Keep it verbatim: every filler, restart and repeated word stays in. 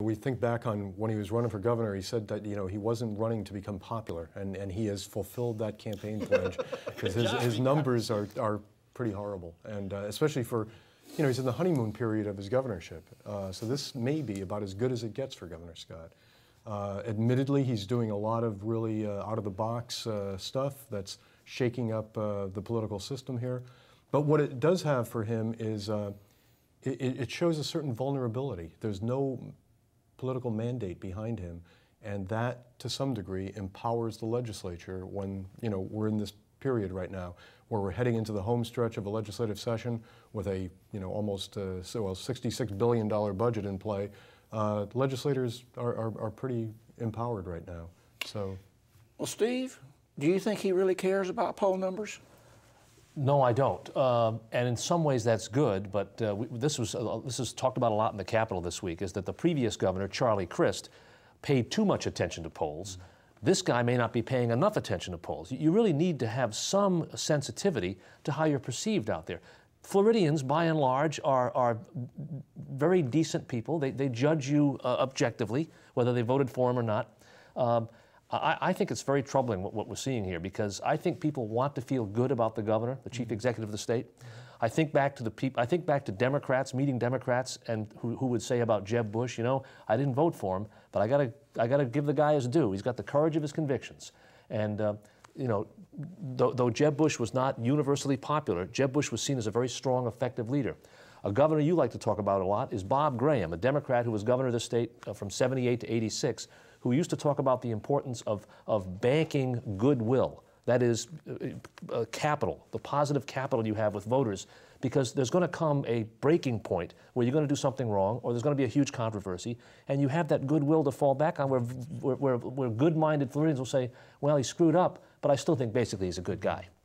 we think back on when he was running for governor, he said that, you know, he wasn't running to become popular, and, and he has fulfilled that campaign pledge, because his, his numbers are, are pretty horrible, and uh, especially for, you know, he's in the honeymoon period of his governorship. Uh, so this may be about as good as it gets for Governor Scott. Uh, admittedly, he's doing a lot of really uh, out-of-the-box uh, stuff that's shaking up uh, the political system here. But what it does have for him is uh, it, it shows a certain vulnerability. There's no political mandate behind him, and that, to some degree, empowers the legislature when, you know, we're in this period right now where we're heading into the home stretch of a legislative session with a, you know, almost uh, so, well, sixty-six billion dollar budget in play. Uh, legislators are, are, are pretty empowered right now. So, well, Steve, do you think he really cares about poll numbers? No, I don't. Um, and in some ways that's good, but uh, we, this was uh, this is talked about a lot in the Capitol this week, is that the previous governor, Charlie Crist, paid too much attention to polls. Mm-hmm. This guy may not be paying enough attention to polls. You really need to have some sensitivity to how you're perceived out there. Floridians, by and large, are, are very decent people. They, they judge you uh, objectively, whether they voted for him or not. Um, I, I think it's very troubling what, what we're seeing here, because I think people want to feel good about the governor, the chief executive of the state. I think back to the peop I think back to Democrats, meeting Democrats, and who, who would say about Jeb Bush, you know, I didn't vote for him, but I gotta, I gotta give the guy his due. He's got the courage of his convictions. And, uh, you know, though, though Jeb Bush was not universally popular, Jeb Bush was seen as a very strong, effective leader. A governor you like to talk about a lot is Bob Graham, a Democrat who was governor of the state uh, from seventy-eight to eighty-six, who used to talk about the importance of, of banking goodwill. That is uh, uh, capital, the positive capital you have with voters, because there's going to come a breaking point where you're going to do something wrong, or there's going to be a huge controversy, and you have that goodwill to fall back on, where, where, where, where good-minded Floridians will say, well, he screwed up, but I still think basically he's a good guy.